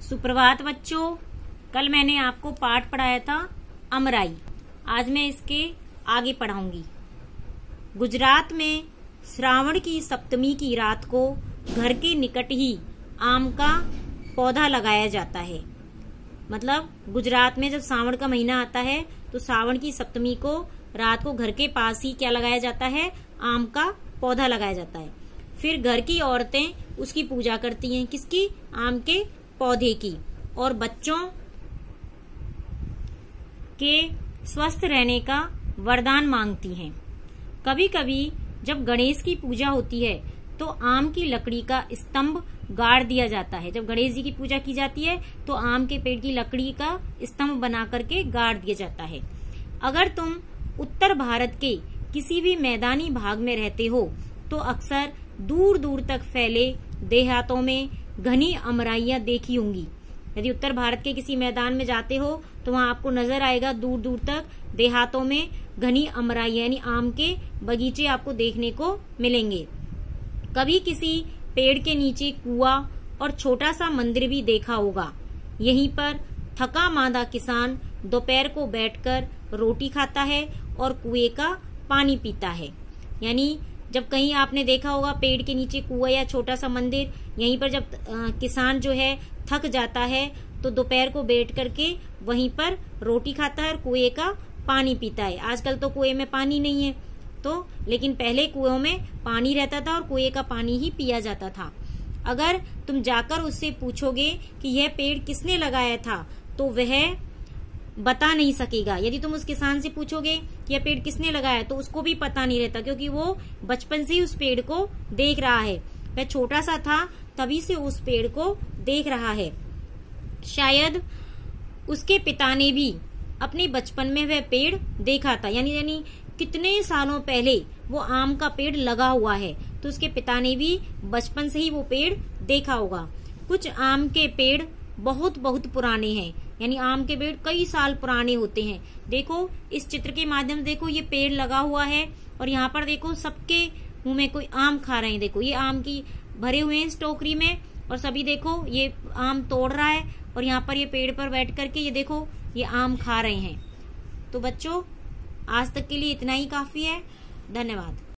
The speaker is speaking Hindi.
सुप्रभात बच्चों। कल मैंने आपको पाठ पढ़ाया था अमराई। आज मैं इसके आगे पढ़ाऊंगी। गुजरात में श्रावण की सप्तमी की रात को घर के निकट ही आम का पौधा लगाया जाता है। मतलब गुजरात में जब श्रावण का महीना आता है तो श्रावण की सप्तमी को रात को घर के पास ही क्या लगाया जाता है, आम का पौधा लगाया जाता है। फिर घर की औरतें उसकी पूजा करती हैं, किसकी, आम के पौधे की, और बच्चों के स्वस्थ रहने का वरदान मांगती हैं। कभी कभी जब गणेश की पूजा होती है तो आम की लकड़ी का स्तंभ गाड़ दिया जाता है। जब गणेश जी की पूजा की जाती है तो आम के पेड़ की लकड़ी का स्तंभ बना करके गाड़ दिया जाता है। अगर तुम उत्तर भारत के किसी भी मैदानी भाग में रहते हो तो अक्सर दूर दूर तक फैले देहातों में घनी अमराइयां देखी होंगी। यदि उत्तर भारत के किसी मैदान में जाते हो तो वहां आपको नजर आएगा दूर दूर तक देहातों में घनी अमराइयां यानी आम के बगीचे आपको देखने को मिलेंगे। कभी किसी पेड़ के नीचे कुआं और छोटा सा मंदिर भी देखा होगा। यहीं पर थका मांदा किसान दोपहर को बैठकर रोटी खाता है और कुएं का पानी पीता है। यानी जब कहीं आपने देखा होगा पेड़ के नीचे कुआं या छोटा सा मंदिर, यहीं पर जब किसान जो है थक जाता है तो दोपहर को बैठ करके वहीं पर रोटी खाता है और कुएं का पानी पीता है। आजकल तो कुएं में पानी नहीं है तो, लेकिन पहले कुओं में पानी रहता था और कुएं का पानी ही पिया जाता था। अगर तुम जाकर उससे पूछोगे कि यह पेड़ किसने लगाया था तो वह बता नहीं सकेगा। यदि तुम उस किसान से पूछोगे कि यह पेड़ किसने लगाया तो उसको भी पता नहीं रहता, क्योंकि वो बचपन से ही उस पेड़ को देख रहा है। वह छोटा सा था तभी से उस पेड़ को देख रहा है। शायद उसके पिता ने भी अपने बचपन में वह पेड़ देखा था, यानी कितने सालों पहले वो आम का पेड़ लगा हुआ है तो उसके पिता ने भी बचपन से ही वो पेड़ देखा होगा। कुछ आम के पेड़ बहुत बहुत पुराने हैं, यानी आम के पेड़ कई साल पुराने होते हैं। देखो इस चित्र के माध्यम से देखो ये पेड़ लगा हुआ है और यहाँ पर देखो सबके मुंह में कोई आम खा रहे हैं। देखो ये आम की भरे हुए हैं इस टोकरी में और सभी देखो ये आम तोड़ रहा है और यहाँ पर ये पेड़ पर बैठ करके ये देखो ये आम खा रहे हैं। तो बच्चों आज तक के लिए इतना ही काफी है। धन्यवाद।